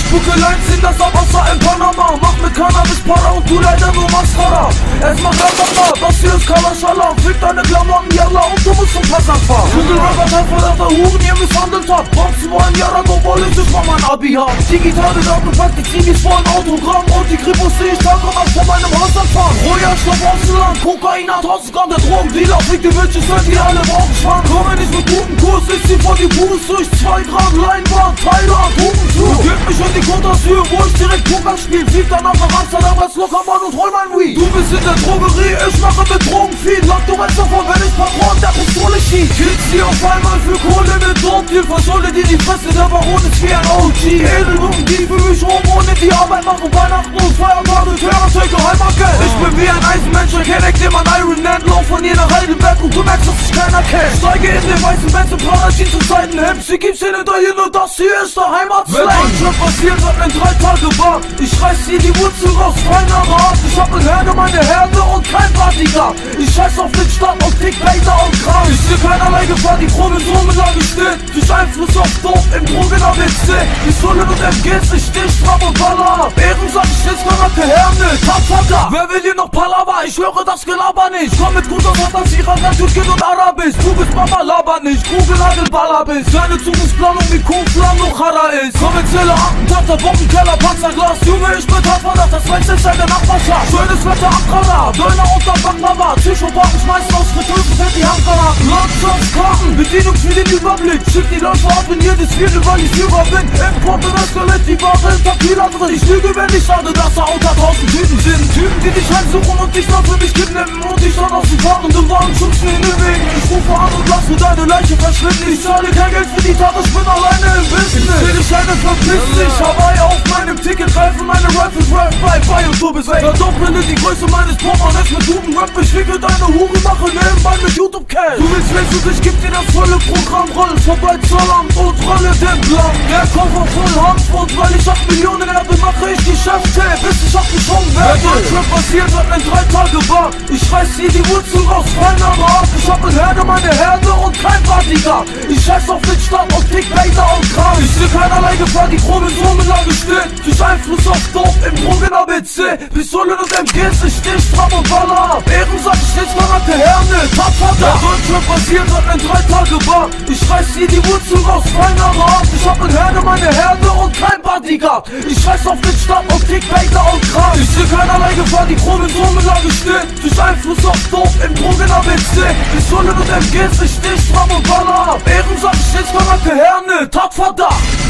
Spucke Lines in das Abwasser in Panama. Mach mit Cannabis Para und du leider nur Mascara. Es macht Ramama, das hier ist Kalaschalam. Fick deine Klamotten, Yalla, und du musst zum Passant fahren. Kugelrapper, verdachter Huren, ihr misshandelt habt. Boxen wollen, Yalla, go Bolles, ich mach mein Abi haben. Digitale abgepackte Zivis vor ein Autogramm. Und die Kripos seh ich Tag und Nacht von meinem Haus anfahren. Rohjagdstoff Ausland, Kokain hat 1000 Gramm. Der Drogendealer fliegt die Bitches, wenn die alle brauchen schwank. Komme nicht mit guten Kurs, ich zieh vor die Fuß durch 2 Grad Leinwand, Thailand, Hupen zu. Gib mich in die Côte d'Azur, wo ich direkt Poker spiel. Flieg danach nach Amsterdam als Lockermann und hol mein Weed. Du bist in der Drogerie, ich mache mit Drogen viel. Lag du meinst davon, wenn ich Patron der Pistole schieß. Kids hier auf einmal für Kohle mit Drogendeal. Verschuldet dir die Fresse, der Baron ist wie ein OG. Edelungen, die für mich rum ohne die Arbeit machen. Weihnachten und Feiertage, Terror-Take, Heimatgeld. Ich bin wie ein Eisenmensch, erkenne den man Iron Man. Lauf von hier nach Heidelberg und du merkst, dass sich keiner kennt. Steige in den weißen Benz und Prada Jeans und Seitenhemd. Sie gibt's in Italien und das hier ist der Heimatslang. Wenn Deutschland passiert, hat in 3 Tage war. Ich reiß hier die Wurzel raus, feinere Art. Ich hab in Herde meine Herde und kein Bodyguard. Ich scheiß auf den Stadt und Dick, Laser und Kram. Ich seh keinerlei Gefahr, die Chromosomenlage steht. Durch Einfluss auf Dope im Drogen-ABC. Die Sullen und MGs, ich steh stramm und baller ab. Ehrensack, ich steh's Charakter Herne, tapfer da. Wer will hier noch Palaver? Ich höre das Gelaber nicht. Komm mit guter Fantasie, Iran, Türken und Arabisch. Du bist Mama, laber nicht, Kugelhagel, Baller bist. Deine Zukunftsplanung wie Kuflam noch Hara ist. Kommerzielle Attentate, Bombenkeller, Panzerglas. Junge, ich bin Tatverdacht, das weiß ich seine Nachbarschaft. Schönes Wetter am Radar, Döner unter Baklava. Psychopathen schmeißen aus Fritösen, fällt die Handgranaten. Landschaftskarten, Bedienung für den Überblick. Schick die Läufer ab in jedes Viertel, weil ich Führer bin. Import und Escalate, die Ware in Tequila drin. Ich lüge, wenn ich sage, dass da unter 1000 Typen sind. Typen, die dich heimsuchen und dich dann für mich kidnappen. Und ich dann aus den fahrenden Wagen schubsen in den Weg. Ich rufe an und lasse deine Leiche verschwinden. Ich zahle kein Geld für die Tat, ich bin alleine im Business. Will ich eine verpiss dich, Hawaii auf meinem Ticket. Greife meine Rifle, Drive by und du bist weg. Verdopple die Größe meines Portemonnaies mit guten Rap. Ich wickel deine Hure, mache nebenbei mit YouTube-Cash. Du willst Flex und ich geb dir das volle Programm. Roll vorbei Zollamt und rolle den Plan. Der Koffer voll Handbrot, weil ich 8 Millionen Erbe mache ich Geschäfte, bis ich auf die Schwung werde. Wenn Deutschland passiert, hat in 3 Tage war. Ich reiß hier die Wurzel raus, feinere Art. Ich hab in Herde meine Herde und kein Bodyguard. Ich scheiß auf den Stadt und Dick, Laser und Kram. Ich seh keinerlei Gefahr, die Chromosomenlage steht. Durch Einfluss auf Dope im Drogen-ABC. Pistolen und MGs, ich steh stramm und baller ab. Ehrensack, ich steh's Charakter Herne, tapfer da. Wenn Deutschland passiert, hat in 3 Tage war. Ich reiß hier die Wurzel raus, feinere Art. Ich hab in Herde meine Herde und kein Bodyguard. Ich scheiß auf den Stadt und Dick, Laser und Kram. Ich seh keinerlei Gefahr, die Chromosomenlage steht. Durch Einfluss auf Dope im Drogen-ABC. Pistolen und MGs, ich steh stramm und baller ab. Ehrensack, ich steh's Charakter Herne, tapfer da.